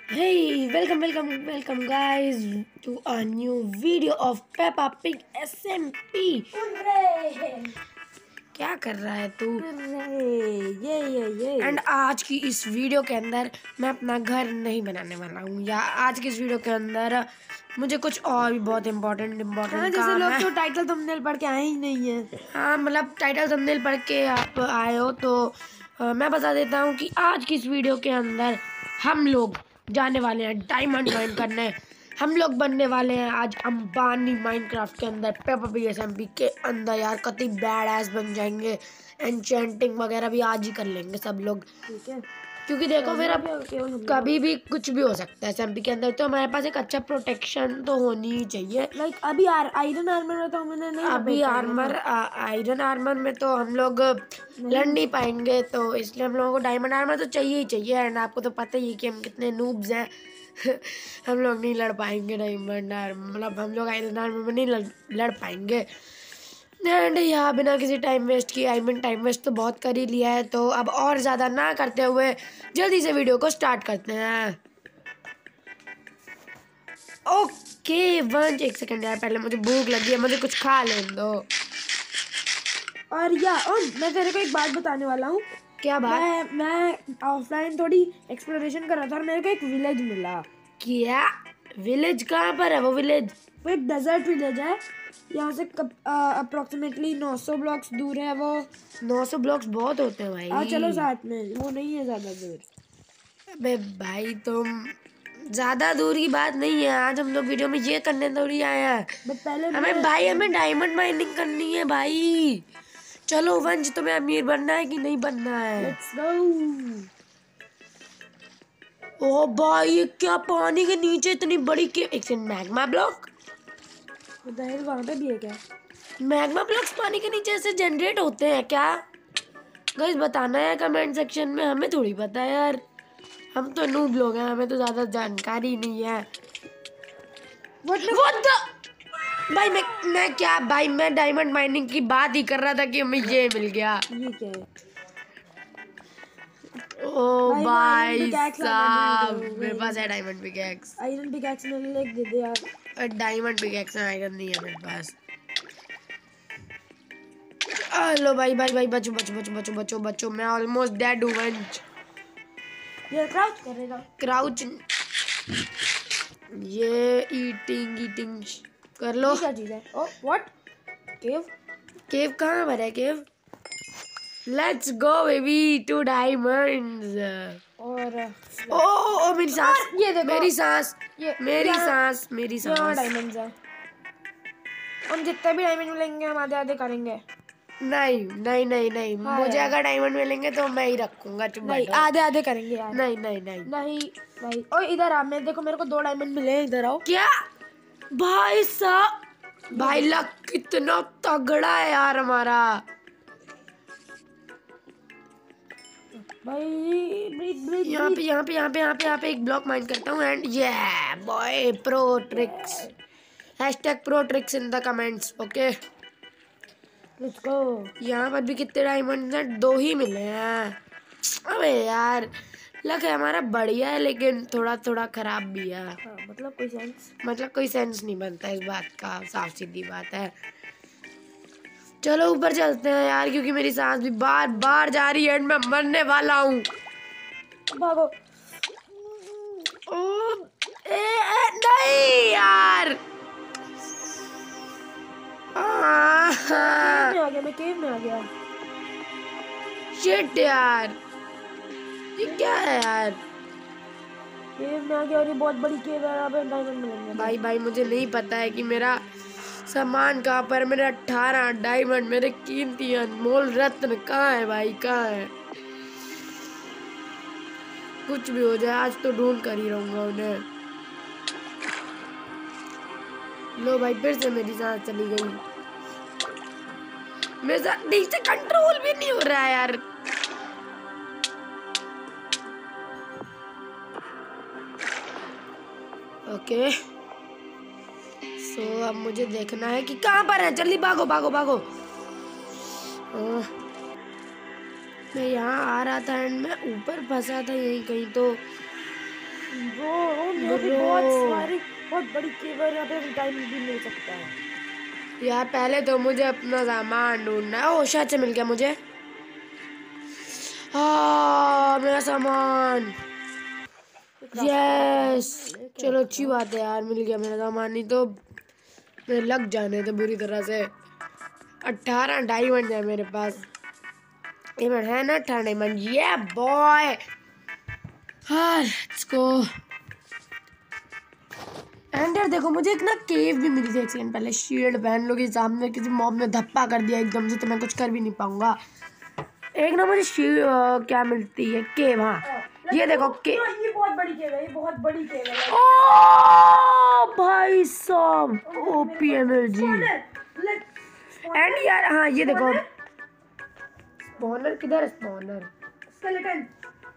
Hey, welcome guys to a new video of Peppa Pig SMP। क्या कर रहा है तू? ये एंड आज की इस वीडियो के अंदर मैं अपना घर नहीं बनाने वाला हूँ, या आज की इस वीडियो के अंदर मुझे कुछ और भी बहुत इम्पोर्टेंट काम लोग है। तो टाइटल थंबनेल पढ़ के आए ही नहीं है। हाँ, मतलब टाइटल थंबनेल पढ़ के आप आए हो तो मैं बता देता हूँ कि आज की इस वीडियो के अंदर हम लोग जाने वाले हैं डायमंड माइन करने। हम लोग बनने वाले हैं आज अंबानी माइनक्राफ्ट के अंदर पेपा पिग SMP के अंदर। यार कतई बैड एस बन जाएंगे, एन्चेंटिंग वगैरह भी आज ही कर लेंगे सब लोग, ठीक है? क्योंकि देखो फिर अब कभी भी कुछ भी हो सकता है SMP के अंदर, तो हमारे पास एक अच्छा प्रोटेक्शन तो होनी ही चाहिए। लाइक अभी आयरन आर्मर में तो हमने नहीं, अभी आयरन आर्मर में तो हम लोग लड़ नहीं पाएंगे, तो इसलिए हम लोगों को डायमंड आर्मर तो चाहिए ही चाहिए। एंड आपको तो पता ही है कि हम कितने नूब्स हैं। हम लोग नहीं लड़ पाएंगे डायमंड आर्मर, मतलब हम लोग आयरन आर्मर में नहीं लड़ पाएंगे। एंड यहाँ बिना किसी टाइम वेस्ट किए, टाइम वेस्ट तो बहुत कर ही लिया है, तो अब और ज़्यादा ना करते हुए जल्दी से वीडियो को स्टार्ट करते हैं। ओके वंश, एक सेकंड यार, पहले मुझे भूख लगी है, मुझे कुछ खा लेने दो। और मैं तेरे को एक बात बताने वाला हूँ। क्या बात? मैं ऑफलाइन थोड़ी एक्सप्लोरेशन कर रहा था और मेरे को एक विलेज मिला। क्या विलेज? कहाँ पर है वो विलेज? वो एक डेजर्ट विलेज है, यहाँ से अप्रोक्सीमेटली 900 ब्लॉक्स दूर है वो। 900 ब्लॉक्स बहुत होते हैं भाई। हाँ चलो साथ में, वो नहीं है ज़्यादा दूर। अबे भाई तुम, ज़्यादा दूर की बात नहीं है, आज हम लोग वीडियो में ये करने थोड़ी आए हैं। बट पहले हमें डायमंड माइनिंग करनी है भाई। चलो वंश, तुम्हें अमीर बनना है कि नहीं बनना है? Let's go. ओ भाई, ये क्या पानी के नीचे इतनी बड़ी के एक सेकंड, मैग्मा ब्लॉक वहाँ पे भी है क्या? मैग्मा ब्लॉक्स पानी के नीचे से जनरेट होते हैं क्या? गाइस बताना है कमेंट सेक्शन में, हमें थोड़ी पता है यार, हम तो नूब लोग हैं, हमें तो ज्यादा जानकारी नहीं है। What the? भाई मैं क्या भाई, मैं डायमंड माइनिंग की बात ही कर रहा था कि हमें ये मिल गया। ये क्या है? ओ भाई साहब, मेरे पास है डायमंड पिकैक्स। आयरन पिकैक्स मेरे लिए दे दे यार। डायमंड पिकैक्स है, आयरन नहीं है मेरे पास। हेलो भाई बचो, मैं ऑलमोस्ट डेड हूँ वंश। ये क्राउच करेगा, क्राउच, ये ईटिंग कर लो। क्या चीज है? Oh what? केव कहाँ पर है? Cave, let's go baby to diamonds. और ओ मेरी सांस, ये देखो मेरी सांस डायमंड्स है। हम जितने भी डायमंड मिलेंगे हम आधे आधे करेंगे। नहीं हाँ मुझे अगर डायमंड मिलेंगे तो मैं ही रखूंगा। नहीं आधे आधे करेंगे यार। नहीं ओ इधर आ, मैं देखो मेरे को 2 डायमंड मिले हैं, इधर आओ। क्या भाई साहब, भाई लक कितना तगड़ा है यार हमारा भाई। यहाँ पे एक ब्लॉक माइन करता हूँ एंड ये by pro tricks, #pro-tricks in the comments. Okay let's go. यहाँ पर भी कितने डायमंड हैं? 2 ही मिले हैं। अबे यार लक है हमारा बढ़िया है, लेकिन थोड़ा थोड़ा खराब भी है। हाँ, मतलब कोई सेंस नहीं बनता इस बात का, साफ सीधी बात है। चलो ऊपर चलते हैं यार, क्योंकि मेरी सांस भी बार बार जा रही है एंड मैं मरने वाला हूँ। भागो। नहीं यार, मैं केव में आ गया। शिट यार, ये क्या है यार? केव में आ गया और ये बहुत बड़ी केव है, अब डायमंड मिलेंगे। भाई मुझे नहीं पता है कि मेरा सामान कहाँ पर, मेरे 18 डायमंड, मेरे कीमती अनमोल रत्न कहाँ है भाई, कहाँ है? कुछ भी हो जाए आज तो ढूंढ कर ही रहूंगा उन्हें। लो भाई, फिर से मेरी सांस चली गई, मेरे साथ ठीक से कंट्रोल भी नहीं हो रहा है यार। ओके सो अब मुझे देखना है कि कहाँ पर है, जल्दी भागो। मैं यहाँ आ रहा था एंड मैं ऊपर फंसा था यहीं कहीं, तो वो यहाँ पे बहुत बड़ी केव है, यहाँ पे डायमंड भी मिल सकता है। यार पहले तो मुझे अपना सामान ढूंढना है। ओ शायद से मिल गया मुझे। हाँ मेरा सामान, यस चलो अच्छी बात है यार, मिल गया मेरा सामान। नहीं तो मेरे लग जाने थे बुरी तरह से। 18 डायमंड है मेरे पास, डायमंड है ना 18 डायमंड। ये बॉय, हाँ लेट्स गो। एंड यार देखो मुझे एक ना केव भी मिली थी एक सेकंड पहले। शील्ड पहन लो कि सामने किसी मॉब ने धप्पा कर दिया एकदम से तो मैं कुछ कर भी नहीं पाऊंगा। एक ना मुझे क्या मिलती है, केव। हाँ ये देखो केव, ये बहुत बड़ी केव है, ये बहुत बड़ी केव है। ओ भाई साहब ओपीएमएलजी। एंड यार हाँ ये देखो स्पॉनर किधर है, स्पॉनर स्केलेटन।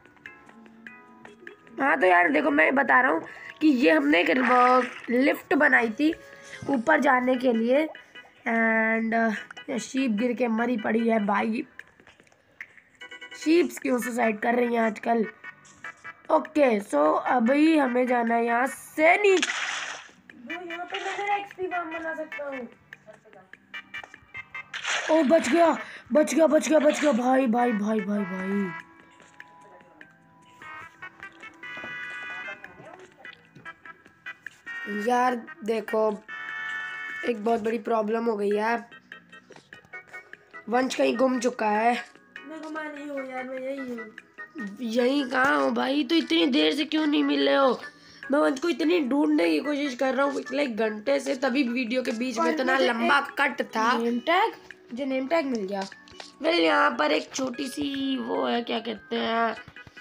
हाँ तो यार देखो मैं बता रहा हूँ कि ये हमने एक लिफ्ट बनाई थी ऊपर जाने के लिए। एंड शीप गिर के मरी पड़ी है भाई। शीप्स क्यों सुसाइड कर रही हैं आजकल। ओके सो अभी हमें जाना है यहाँ से नीचे। यहाँ पे मैं मेरा एक्सपी फार्म बना सकता हूँ। ओ बच गया बच गया बच गया बच गया भाई भाई भाई भाई भाई। यार देखो एक बहुत बड़ी प्रॉब्लम हो गई है, वंश कहीं गुम चुका है। मैं गुमा नहीं हूँ यार, मैं यही हूँ। यही कहाँ हो भाई, तो इतनी देर से क्यों नहीं मिल रहे हो। मैं वंश को इतनी ढूंढने की कोशिश कर रहा हूँ पिछले 1 घंटे से, तभी वीडियो के बीच में इतना लंबा कट था। नेम टैग, मुझे नेम टैग मिल गया। वेल यहाँ पर एक छोटी सी वो है, क्या कहते हैं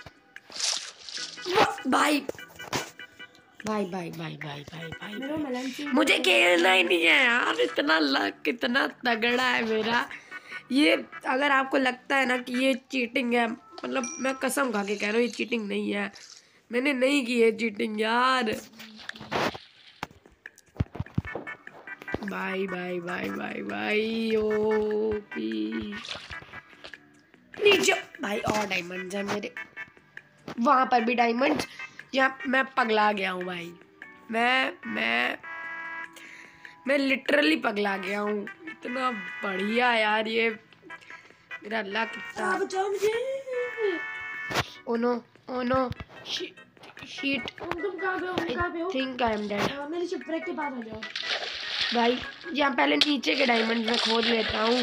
भाई भाई भाई भाई भाई भाई भाई मुझे खेलना ही नहीं है यार। इतना लक कितना तगड़ा है मेरा ये। अगर आपको लगता है ना कि ये चीटिंग है, मतलब मैं कसम खा के कह रहा हूँ ये चीटिंग नहीं है। मैंने नहीं की है चीटिंग यार। Bye bye bye bye bye. OP नीचे भाई, और डायमंड्स है मेरे, वहां पर भी डायमंड्स। यहाँ मैं पगला गया हूँ भाई। मैं लिटरली पगला गया हूँ। इतना बढ़िया यार ये मेरा लक। बचाओ मुझे। Oh no shit. तुम कहाँ पे हो? Think I am dead. मेरे शिपरेक के पास आ जाओ भाई। यहाँ पहले नीचे के डायमंड में खोद लेता हूँ।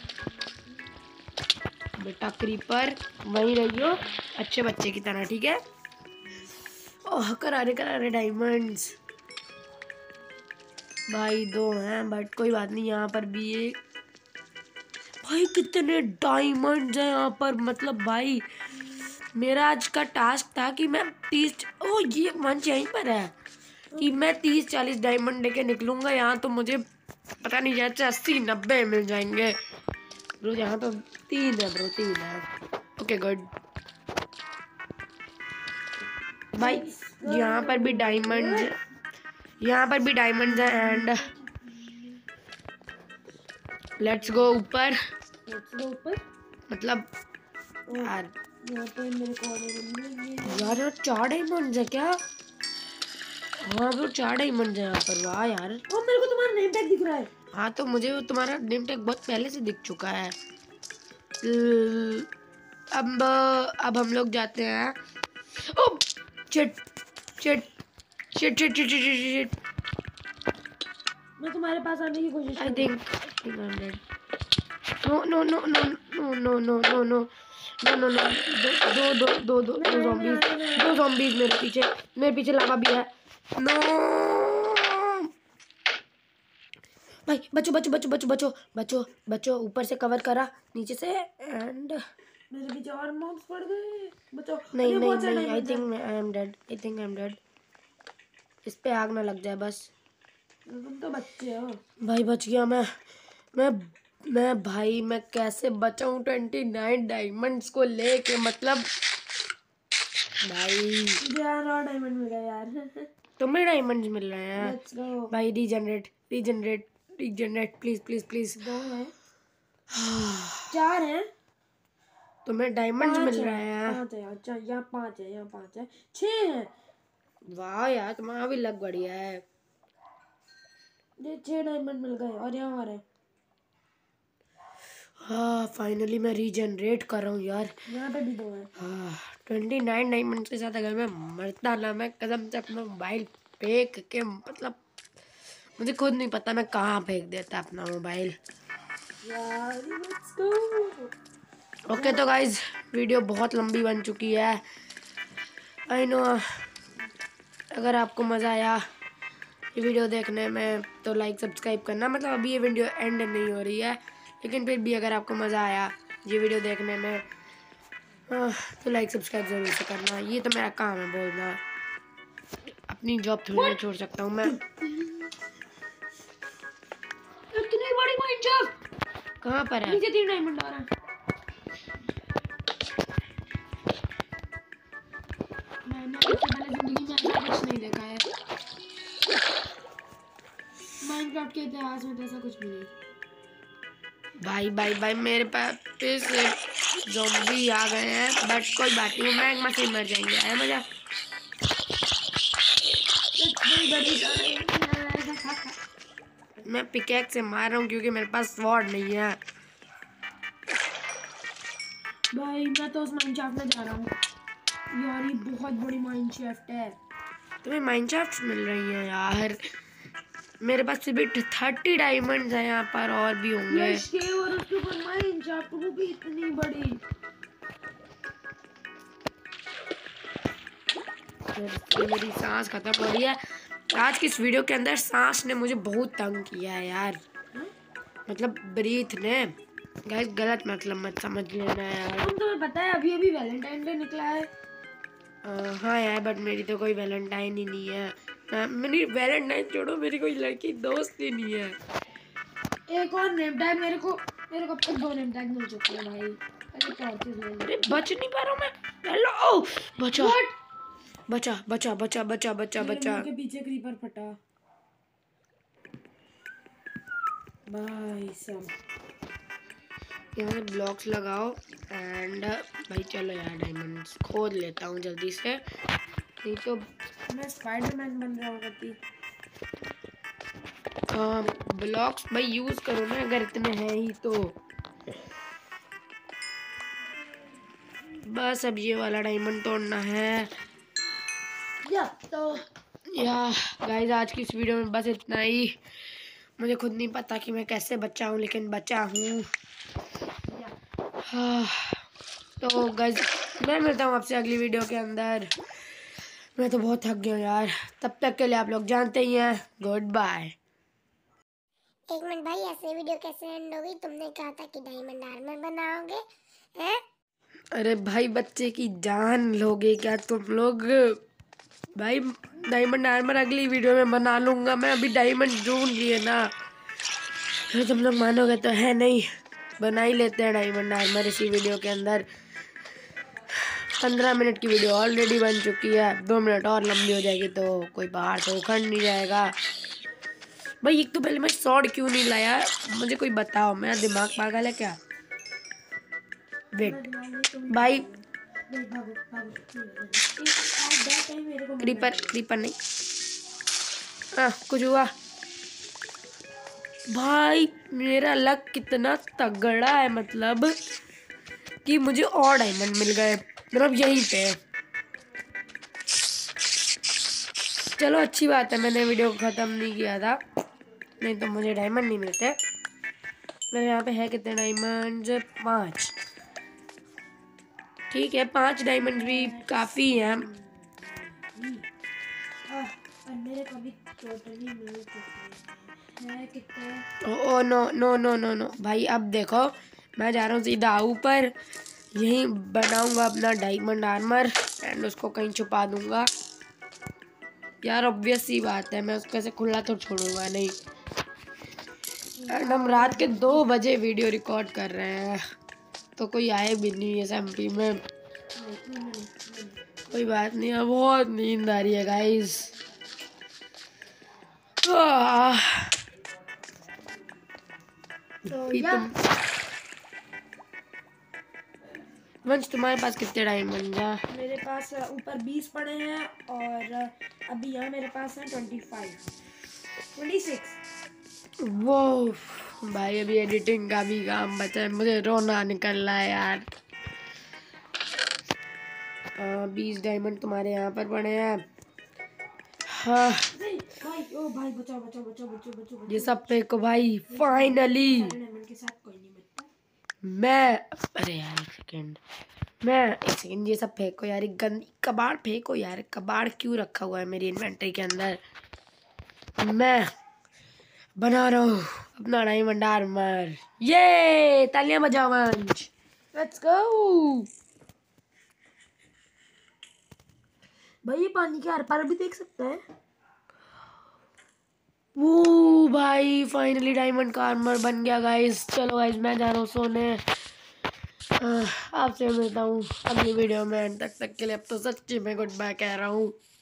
बेटा क्रीपर वहीं रहियो अच्छे बच्चे की तरह, ठीक है। ओह करारे डायमंड्स भाई 2 हैं, बट कोई बात नहीं। यहाँ पर भी एक भाई, कितने डायमंड्स हैं यहाँ पर। मतलब भाई मेरा आज का टास्क था कि मैं 30 ओ ये मंच यहीं पर है कि मैं 30-40 डायमंड लेके निकलूंगा। यहाँ तो मुझे पता नहीं शायद 80-90 मिल जाएंगे ब्रो। यहाँ तो 3 है ब्रो, 3 है। ओके गुड भाई। यहाँ पर भी डायमंड, यहाँ पर भी डायमंड्स हैं। एंड लेट्स गो ऊपर। मतलब यार यहाँ पे मेरे को यार 4 डायमंड्स है क्या। हाँ ब्रो 4 डायमंड्स है यहाँ पर। वाह यार। ओ मेरे को तुम्हारा नेम टैग दिख रहा है। हाँ तो मुझे वो तुम्हारा नेम टैग बहुत पहले से दिख चुका है। अब हम लोग जाते हैं। Oh shit shit shit shit shit shit. मैं तुम्हारे पास आने की कोशिश I think no no no no no no no no no no no no दो ज़ॉम्बीज़ मेरे पीछे लावा भी है। नो भाई बचो बचो बचो बचो बचो बचो बचो। ऊपर से कवर करा नीचे से। एंड मेरे पीछे और मॉब्स पड़ गए। बचो। नहीं नहीं नहीं, I think I am dead. इस पे आग ना लग जाए बस। तुम तो बच्चे हो भाई। बच गया मैं भाई। मैं कैसे बचाऊं 29 डायमंड्स को लेके। मतलब भाई यार और डायमंड मिल गया यार। तुम्हें डायमंड्स मिल रहे हैं भाई। Regenerate please please please. 2 हैं 4 हैं। तुम्हें डायमंड्स मिल रहे हैं। 5 है, अच्छा यहाँ 5 है, यहाँ 5 है, 6 हैं। वाह यार, तुम्हारा भी लग बढ़िया है। ये 6 डायमंड मिल गए और यहाँ और है। हाँ फाइनली मैं रीजनरेट कर रहा हूँ यार। यहाँ पे भी 2 है। हाँ 29 डायमंड के साथ अगर मैं मरता ना, मैं कसम से अपना मोबाइल फेंक के, मतलब मुझे खुद नहीं पता मैं कहाँ फेंक देता अपना मोबाइल यार। Let's go. ओके तो गाइज वीडियो बहुत लंबी बन चुकी है, आई नो। अगर आपको मज़ा आया ये वीडियो देखने में तो लाइक सब्सक्राइब करना। मतलब अभी ये वीडियो एंड नहीं हो रही है, लेकिन फिर भी अगर आपको मज़ा आया ये वीडियो देखने में तो लाइक सब्सक्राइब ज़रूर से करना। ये तो मेरा काम है बोलना, अपनी जॉब थोड़ी ना छोड़ सकता हूँ मैं। इतनी बड़ी माइन जॉब कहाँ पर है? नीचे 3 डायमंड आ रहा है। मैंने इससे पहले जिंदगी में ऐसा कुछ नहीं देखा है। माइनक्राफ्ट के इतिहास में तो ऐसा कुछ भी नहीं। भाई भाई भाई मेरे पास फिर से ज़ॉम्बी आ गए हैं, बट कोई बात नहीं, मैग मशीन मर जाएंगे। है मजा। मैं पिकैक्स से मार रहा हूँ क्योंकि मेरे पास स्वॉर्ड नहीं है। भाई मैं तो उस माइनक्राफ्ट में जा रहा हूँ यार, ये बहुत बड़ी माइनक्राफ्ट है। तुम्हें माइनक्राफ्ट मिल रही है यार? मेरे पास सिर्फ 30 डायमंड्स हैं यहाँ पर, और भी होंगे। और उसके ऊपर माइनक्राफ्ट, वो भी इतनी बड़ी। मेरी सांस खत्म हो रही है। आज की इस वीडियो के अंदर सांस ने मुझे बहुत तंग किया है यार, मतलब ब्रीथ ने। गाइस गलत मतलब मत समझ लेना यार। तुम्हें पता है अभी अभी वैलेंटाइन डे निकला है। हाँ यार, बट मेरी तो कोई वैलेंटाइन ही नहीं है। मेरी वैलेंटाइन छोड़ो, मेरी कोई लड़की दोस्त ही नहीं है। एक और नेम टैग मेरे को अब तक 2 नेम टैग मिल चुके हैं भाई। अरे बच नहीं पा रहा हूँ मैं। हेलो बचा बचा बचा बचा बचा बचा बचा के पीछे क्रीपर फटा भाई सब। यहाँ से ब्लॉक्स लगाओ एंड भाई चलो यार डायमंड्स खोद लेता हूँ जल्दी से, नहीं तो मैं स्पाइडरमैन बन रहा हूँ कभी। ब्लॉक्स भाई यूज करो ना अगर इतने हैं ही तो। बस अब ये वाला डायमंड तोड़ना है या गाइस आज की इस वीडियो में बस इतना ही। मुझे खुद नहीं पता कि मैं कैसे बचा हूँ, लेकिन बचा हूँ। तो गाइस मैं मिलता हूँ आपसे अगली वीडियो के अंदर। मैं तो बहुत थक गया हूँ यार। तब तक के लिए आप लोग जानते ही हैं, गुड बाय। एक मिनट भाई, ऐसे वीडियो कैसे एंड हो गई? तुमने कहा था कि डायमंड आर्मर बनाओगे हैं? अरे भाई बच्चे की जान लोगे क्या तुम लोग? भाई डायमंड आर्मर अगली वीडियो में बना लूंगा मैं, अभी डायमंड ढूंढ लिए ना। फिर तुम लोग मानोगे तो है नहीं, बना ही लेते हैं डायमंड आर्मर इसी वीडियो के अंदर। 15 मिनट की वीडियो ऑलरेडी बन चुकी है, 2 मिनट और लंबी हो जाएगी तो कोई पहाड़ तो उखड़ नहीं जाएगा। भाई एक तो पहले मैं शॉर्ट क्यों नहीं लाया, मुझे कोई बताओ, मेरा दिमाग पागल है क्या? वेट भाई, क्रीपर क्रीपर नहीं, कुछ हुआ? भाई मेरा लक कितना तगड़ा है, मतलब कि मुझे और डायमंड मिल गए, मतलब यहीं पे। चलो अच्छी बात है, मैंने वीडियो को ख़त्म नहीं किया था, नहीं तो मुझे डायमंड नहीं मिलते। मेरे यहाँ पे है कितने डायमंड? 5। ठीक है 5 डायमंड भी काफ़ी हैं। मेरे को भी टोटली मिल चुके हैं कितने। Oh no no no no no भाई, अब देखो मैं जा रहा हूँ सीधा ऊपर, यहीं बनाऊंगा अपना डायमंड आर्मर एंड उसको कहीं छुपा दूंगा यार। ऑब्वियस सी बात है, मैं उसको ऐसे खुला तो छोड़ूंगा नहीं। एंड हम रात के 2 बजे वीडियो रिकॉर्ड कर रहे हैं, तो कोई आए भी नहीं है एमपी में। कोई बात नहीं, अब बहुत नींद आ रही है गाइस। वंश तुम्हारे पास कितने डायमंड हैं? मेरे पास ऊपर 20 पड़े हैं और अभी यहाँ मेरे पास है 26। वो भाई अभी एडिटिंग का भी काम बचा है, मुझे रोना निकल रहा है यार। 20 डायमंड तुम्हारे यहाँ पर पड़े हैं। हाँ भाई, ओ भाई बचाओ बचाओ बचाओ बचाओ बचाओ, ये सब पे को भाई फाइनली मैं, अरे यार एक सेकंड ये सब फेंको यार, एक गंदी कबाड़ फेंको यार, कबाड़ क्यों रखा हुआ है मेरी इन्वेंटरी के अंदर। मैं बना रहा हूँ अपना डायमंड आर्मर, ये तालियां बजाओ वंश, लेट्स गो। भाई ये पानी के आर पार भी देख सकते हैं। वो भाई फाइनली डायमंड का आर्मर बन गया गाइस। चलो गाइस मैं जा रहा हूँ सोने, आपसे मिलता हूँ अगली वीडियो में। तक के लिए अब तो सच्ची में गुड बाय कह रहा हूँ।